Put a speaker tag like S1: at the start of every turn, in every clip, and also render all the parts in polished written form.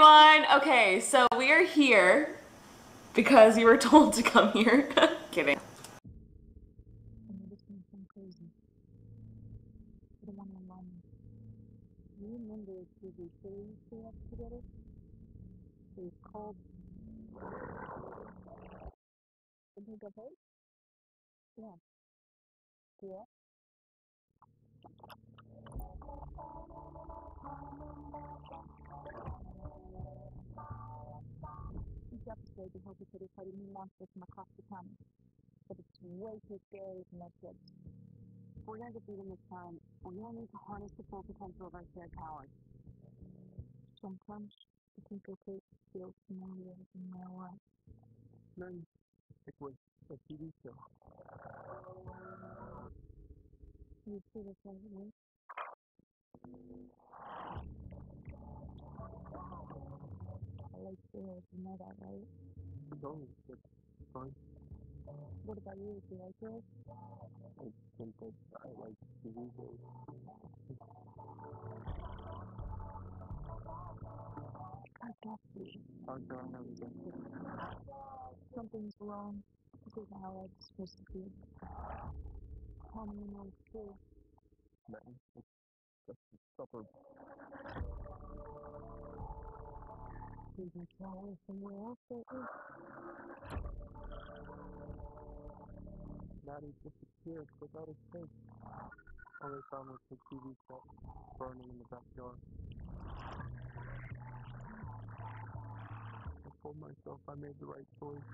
S1: everyone. Okay, so we are here because you were told to come here. Kidding.
S2: But it's way too scary to make kids. We're gonna defeat him this time. We're gonna need to harness the full potential of our shared powers. Sometimes I think I could feel familiar in my life. Then it was a TV show. You see the thing with me? I like stairs, you know that, right? No, it's fine. What about you? Do you like it? I think that I like TV shows. I got you. How do I know that? Something's wrong. This isn't how it's supposed to be. How do you know it's true? No, it's just a suburb. Did you travel somewhere else lately? Maddie disappeared without a trace. All they found was the TV set burning in the backyard. I told myself I made the right choice.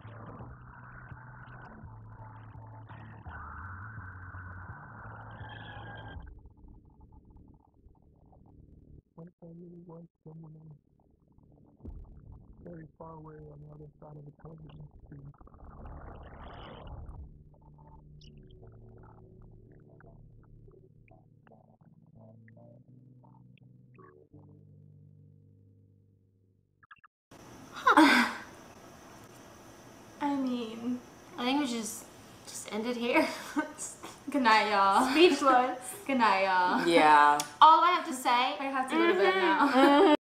S2: What if I really was someone else? Very far away on the other side of the television screen.
S1: I mean,
S3: I think we just end it here. Good night, y'all.
S1: speechless.
S3: Good night, y'all.
S1: Yeah.
S3: All I have to say,
S1: I have to go to bed now.